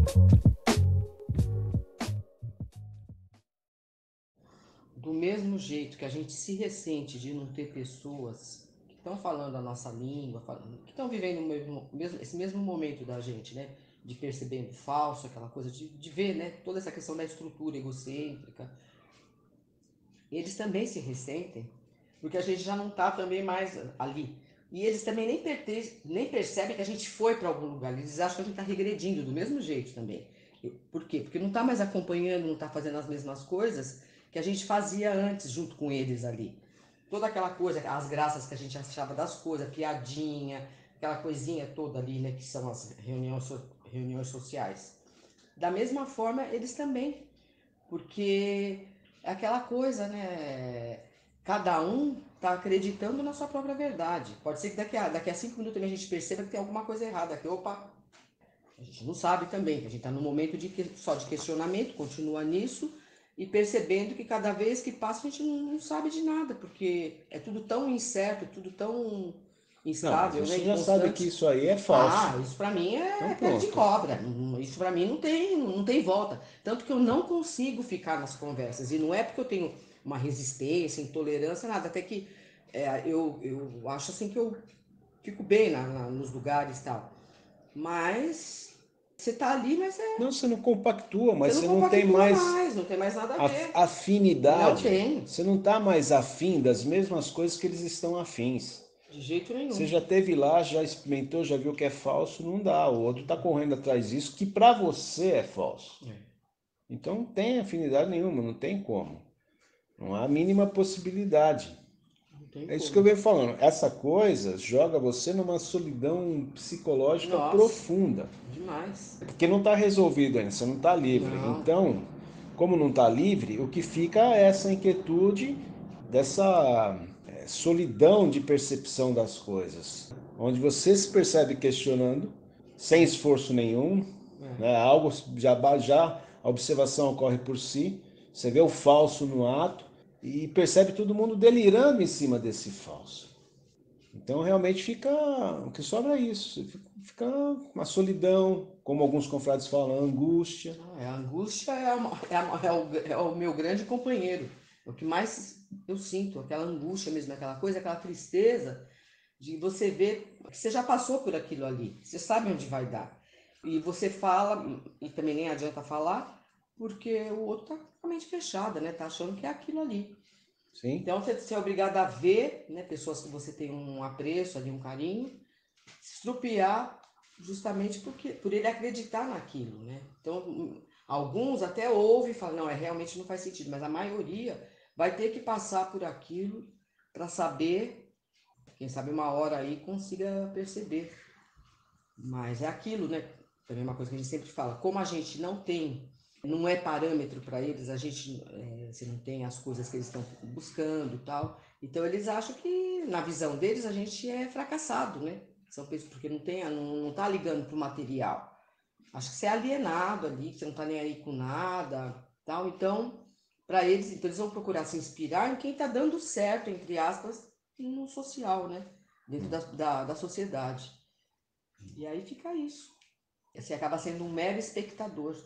Do mesmo jeito que a gente se ressente de não ter pessoas que estão falando a nossa língua, que estão vivendo esse mesmo momento da gente, né? De percebendo falso, aquela coisa de ver, né? Toda essa questão da estrutura egocêntrica. Eles também se ressentem, porque a gente já não está também mais ali. E eles também nem percebem que a gente foi para algum lugar. Eles acham que a gente está regredindo do mesmo jeito também. Por quê? Porque não está mais acompanhando, não está fazendo as mesmas coisas que a gente fazia antes junto com eles ali. Toda aquela coisa, as graças que a gente achava das coisas, piadinha, aquela coisinha toda ali, né, que são as reuniões sociais. Da mesma forma, eles também, porque é aquela coisa, né? Cada um está acreditando na sua própria verdade. Pode ser que daqui a 5 minutos a gente perceba que tem alguma coisa errada, que opa, a gente não sabe também, que a gente está num momento só de questionamento, continua nisso, e percebendo que cada vez que passa a gente não sabe de nada, porque é tudo tão incerto, tudo tão Não, mas instável, né, você já sabe que inconstante. isso aí é falso. Ah, isso pra mim Então é pé de pronto. cobra. Isso pra mim não tem volta. Tanto que eu não consigo ficar nas conversas. E não é porque eu tenho uma resistência, intolerância, nada. Até que eu acho assim que eu fico bem nos lugares e tal. Mas você tá ali, mas Não, você não compactua, você mas não você não tem compactua mais mais, não tem mais nada a ver. Não afinidade. tem, Você não está mais afim das mesmas coisas que eles estão afins. de jeito Você nenhum. já teve lá, já experimentou, já viu que é falso, não dá. O outro está correndo atrás disso, que para você é falso. É, Então não tem afinidade nenhuma, não tem como. Não há a mínima possibilidade. não tem É isso que eu como. venho falando. Essa coisa joga você numa solidão psicológica Nossa, profunda. demais. Porque não está resolvido ainda, você não está livre. Não, Então, como não está livre, o que fica é essa inquietude, dessa solidão de percepção das coisas. Onde você se percebe questionando, sem esforço nenhum, é. né? Algo já a observação ocorre por si, você vê o falso no ato e percebe todo mundo delirando em cima desse falso. Então realmente fica, o que sobra é isso, fica uma solidão, como alguns confrades falam, angústia. A angústia é o meu grande companheiro. É o que mais eu sinto, aquela angústia mesmo, aquela coisa, aquela tristeza de você ver que você já passou por aquilo ali, você sabe onde vai dar. E você fala, e também nem adianta falar, porque o outro tá com a mente fechada, né? Tá achando que é aquilo ali. Sim? Então você é obrigado a ver, né, pessoas que você tem um apreço ali, um carinho, se estrupiar justamente por ele acreditar naquilo, né? Então, alguns até ouvem e falam, não, realmente não faz sentido, mas a maioria vai ter que passar por aquilo para saber, quem sabe uma hora aí consiga perceber. Mas é aquilo, né? Também é uma coisa que a gente sempre fala, como a gente não é parâmetro para eles, você não tem as coisas que eles estão buscando e tal, então eles acham que, na visão deles, a gente é fracassado, né? São pessoas porque não tá ligando pro material. Acho que você é alienado ali, que você não tá nem aí com nada, tal. Então, para eles, então eles vão procurar se inspirar em quem tá dando certo, entre aspas, no social, né? Dentro da sociedade. E aí fica isso. Você acaba sendo um mero espectador.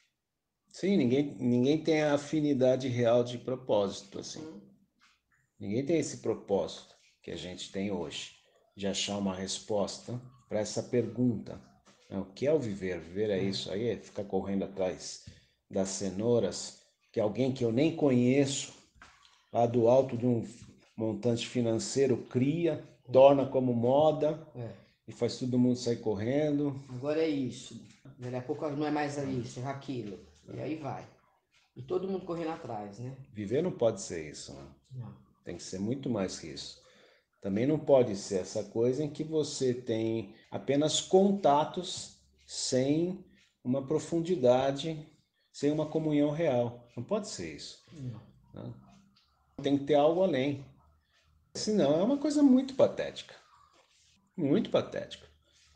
Sim, ninguém tem a afinidade real de propósito, assim. Uhum. Ninguém tem esse propósito que a gente tem hoje, de achar uma resposta para essa pergunta. Né? O que é o viver? Viver é É. isso aí, é ficar correndo atrás das cenouras, que alguém que eu nem conheço, lá do alto de um montante financeiro, cria, torna como moda É. e faz todo mundo sair correndo. Agora é isso. Daqui a pouco não é mais isso, é aquilo. E aí vai. E todo mundo correndo atrás, né? Viver não pode ser isso, né? Não. Tem que ser muito mais que isso. Também não pode ser essa coisa em que você tem apenas contatos sem uma profundidade, sem uma comunhão real. Não pode ser isso. Não. Né? Tem que ter algo além. Senão é uma coisa muito patética. Muito patética.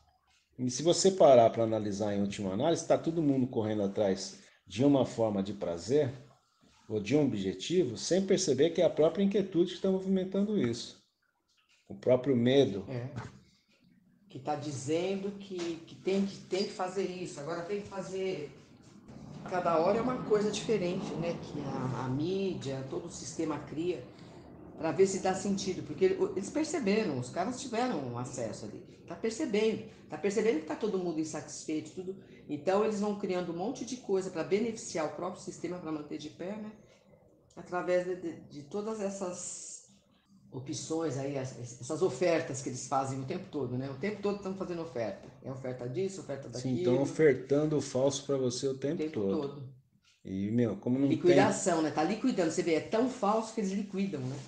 E se você parar para analisar em última análise, está todo mundo correndo atrás de uma forma de prazer ou de um objetivo, sem perceber que é a própria inquietude que está movimentando isso. O próprio medo. É. Que está dizendo que tem que fazer isso, agora tem que fazer. Cada hora é uma coisa diferente, né? Que a mídia, todo o sistema cria para ver se dá sentido, porque eles perceberam, os caras tiveram acesso ali, tá percebendo que tá todo mundo insatisfeito, tudo, então eles vão criando um monte de coisa para beneficiar o próprio sistema para manter de pé, né? Através de todas essas opções aí, essas ofertas que eles fazem o tempo todo, né? O tempo todo estão fazendo oferta, é oferta disso, oferta Sim, estão daquilo, ofertando o falso para você o o tempo tempo todo. todo. E, meu, como não tem. Liquidação, né? Tá liquidando, você vê, é tão falso que eles liquidam, né?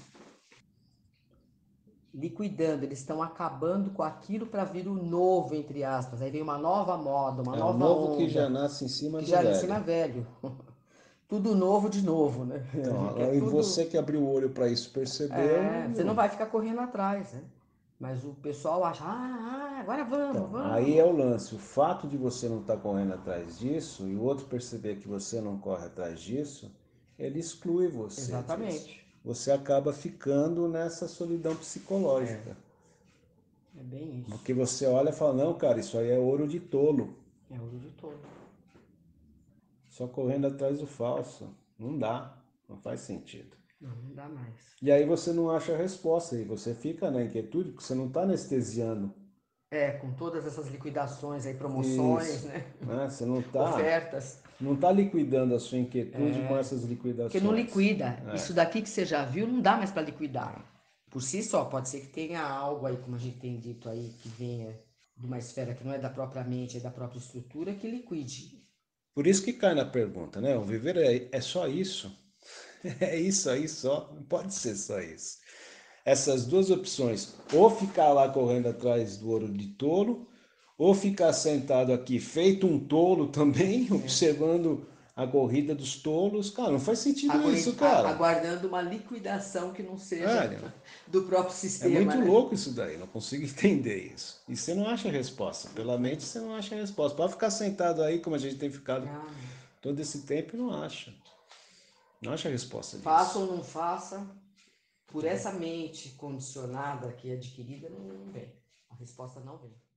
Liquidando, eles estão acabando com aquilo para vir o novo, entre aspas. Aí vem uma nova moda, uma É o nova novo que já onda, nasce em cima que do já em cima é velho. velho. Tudo novo de novo, né? Que é Então, e tudo. você que abriu o olho para isso percebeu, É, você não meu. vai ficar correndo atrás, né? Mas o pessoal acha, agora vamos, Então, aí é vamos. o lance. O fato de você não estar correndo atrás disso e o outro perceber que você não corre atrás disso, ele exclui você disso. Exatamente. Você acaba ficando nessa solidão É, psicológica. é bem isso. Porque você olha e fala, não, cara, isso aí é ouro de tolo. É ouro de todo. Só correndo atrás do falso. Não dá. Não faz sentido. Não, não dá mais. E aí você não acha a resposta. E você fica na inquietude porque você não está anestesiando. É, com todas essas liquidações aí, promoções, Isso. né? Né? Você não está Ofertas. não tá liquidando a sua inquietude com essas Porque não liquidações. liquida. É. Isso daqui que você já viu não dá mais para liquidar. Por si só, pode ser que tenha algo aí, como a gente tem dito aí, que venha de uma esfera que não é da própria mente, é da própria estrutura, que liquide. Por isso que cai na pergunta, né? O viver é só isso? É isso aí só? Não pode ser só isso. Essas duas opções, ou ficar lá correndo atrás do ouro de tolo, ou ficar sentado aqui feito um tolo também, observando a corrida dos tolos. Cara, não faz sentido isso, cara. Aguardando uma liquidação que não seja Velho, do próprio é sistema, muito né? louco isso daí, não consigo entender isso. E você não acha a resposta. Pela mente você não acha a resposta. Pode ficar sentado aí, como a gente tem ficado Ah, todo esse tempo, e não acha. Não acha a resposta faça disso. ou não faça, por essa mente condicionada que é adquirida, não vem. A resposta não vem.